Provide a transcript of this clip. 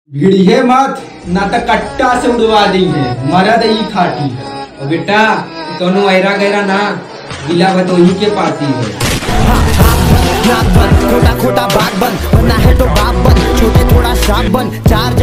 भिड़िए मत ना तो कट्टा से उड़वा दी है, मरद ही खाटी है। और बेटा दोनों ऐरा गैरा ना गिला भदोही के पाती है। खोटा खोटा बात बन, वरना है तो बाप बन, छोटे थोड़ा शाप बन, चार